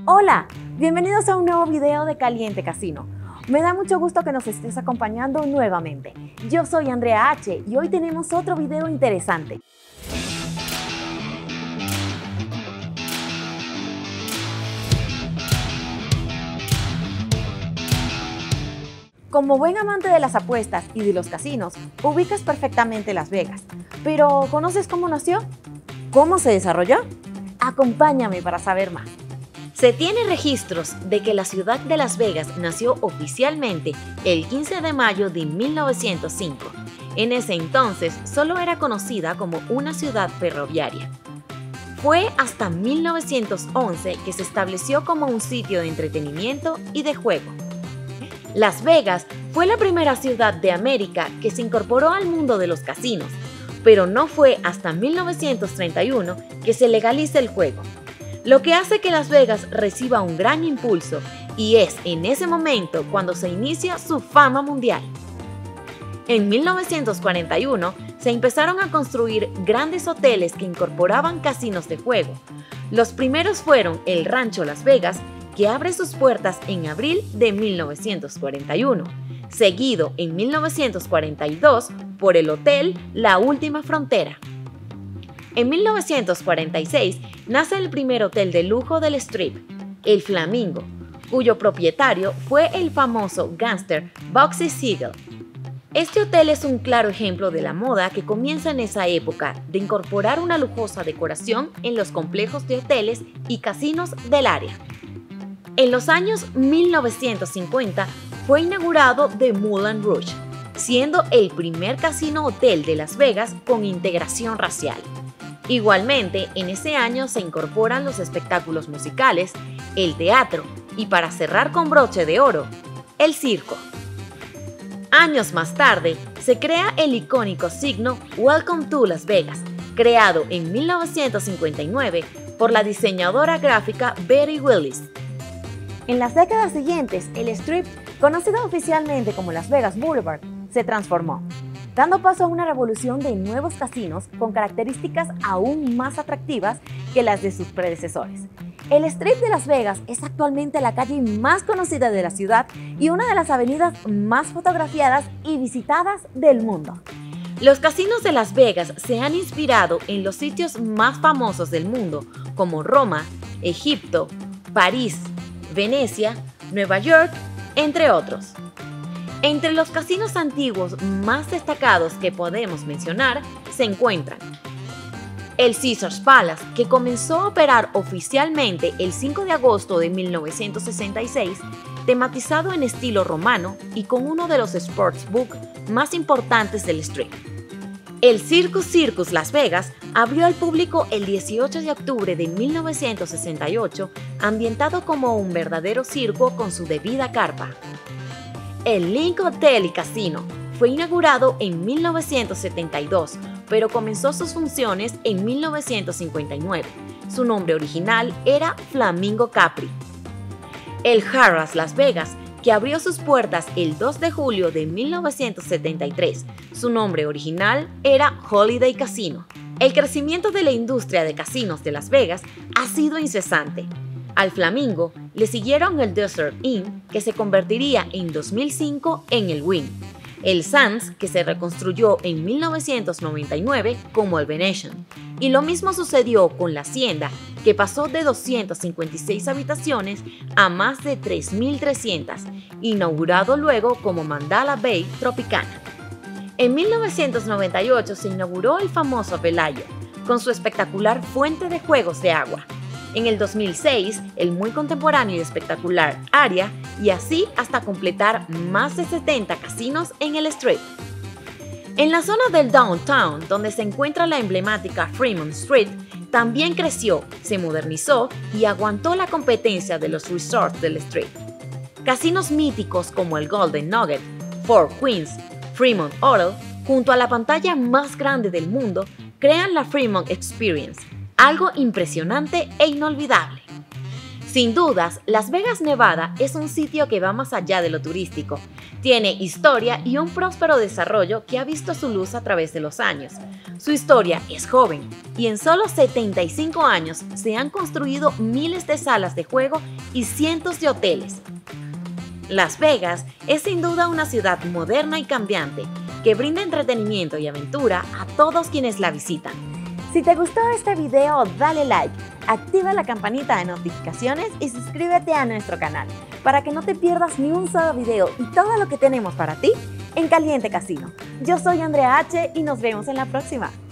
Hola, bienvenidos a un nuevo video de Caliente Casino. Me da mucho gusto que nos estés acompañando nuevamente. Yo soy Andrea H. y hoy tenemos otro video interesante. Como buen amante de las apuestas y de los casinos, ubicas perfectamente Las Vegas. Pero ¿conoces cómo nació? ¿Cómo se desarrolló? Acompáñame para saber más. Se tienen registros de que la ciudad de Las Vegas nació oficialmente el 15 de mayo de 1905. En ese entonces solo era conocida como una ciudad ferroviaria. Fue hasta 1911 que se estableció como un sitio de entretenimiento y de juego. Las Vegas fue la primera ciudad de América que se incorporó al mundo de los casinos, pero no fue hasta 1931 que se legaliza el juego, lo que hace que Las Vegas reciba un gran impulso, y es en ese momento cuando se inicia su fama mundial. En 1941 se empezaron a construir grandes hoteles que incorporaban casinos de juego. Los primeros fueron el Rancho Las Vegas, que abre sus puertas en abril de 1941, seguido en 1942 por el Hotel La Última Frontera. En 1946 nace el primer hotel de lujo del Strip, el Flamingo, cuyo propietario fue el famoso gángster Bugsy Siegel. Este hotel es un claro ejemplo de la moda que comienza en esa época de incorporar una lujosa decoración en los complejos de hoteles y casinos del área. En los años 1950 fue inaugurado The Moulin Rouge, siendo el primer casino hotel de Las Vegas con integración racial. Igualmente, en ese año se incorporan los espectáculos musicales, el teatro y, para cerrar con broche de oro, el circo. Años más tarde, se crea el icónico signo Welcome to Las Vegas, creado en 1959 por la diseñadora gráfica Betty Willis. En las décadas siguientes, el Strip, conocido oficialmente como Las Vegas Boulevard, se transformó, dando paso a una revolución de nuevos casinos con características aún más atractivas que las de sus predecesores. El Strip de Las Vegas es actualmente la calle más conocida de la ciudad y una de las avenidas más fotografiadas y visitadas del mundo. Los casinos de Las Vegas se han inspirado en los sitios más famosos del mundo, como Roma, Egipto, París, Venecia, Nueva York, entre otros. Entre los casinos antiguos más destacados que podemos mencionar se encuentran el Caesars Palace, que comenzó a operar oficialmente el 5 de agosto de 1966, tematizado en estilo romano y con uno de los sportsbook más importantes del Strip. El Circus Las Vegas abrió al público el 18 de octubre de 1968, ambientado como un verdadero circo con su debida carpa. El Link Hotel y Casino fue inaugurado en 1972, pero comenzó sus funciones en 1959. Su nombre original era Flamingo Capri. El Harrah's Las Vegas, que abrió sus puertas el 2 de julio de 1973. Su nombre original era Holiday Casino. El crecimiento de la industria de casinos de Las Vegas ha sido incesante. Al Flamingo le siguieron el Desert Inn, que se convertiría en 2005 en el Wynn, el Sands, que se reconstruyó en 1999 como el Venetian, y lo mismo sucedió con la Hacienda, que pasó de 256 habitaciones a más de 3.300, inaugurado luego como Mandala Bay Tropicana. En 1998 se inauguró el famoso Bellagio, con su espectacular fuente de juegos de agua. En el 2006, el muy contemporáneo y espectacular Aria, y así hasta completar más de 70 casinos en el Strip. En la zona del Downtown, donde se encuentra la emblemática Fremont Street, también creció, se modernizó y aguantó la competencia de los resorts del Strip. Casinos míticos como el Golden Nugget, Four Queens, Fremont Hotel, junto a la pantalla más grande del mundo, crean la Fremont Experience, algo impresionante e inolvidable. Sin dudas, Las Vegas, Nevada es un sitio que va más allá de lo turístico. Tiene historia y un próspero desarrollo que ha visto su luz a través de los años. Su historia es joven y en solo 75 años se han construido miles de salas de juego y cientos de hoteles. Las Vegas es sin duda una ciudad moderna y cambiante que brinda entretenimiento y aventura a todos quienes la visitan. Si te gustó este video, dale like, activa la campanita de notificaciones y suscríbete a nuestro canal para que no te pierdas ni un solo video y todo lo que tenemos para ti en Caliente Casino. Yo soy Andrea H. y nos vemos en la próxima.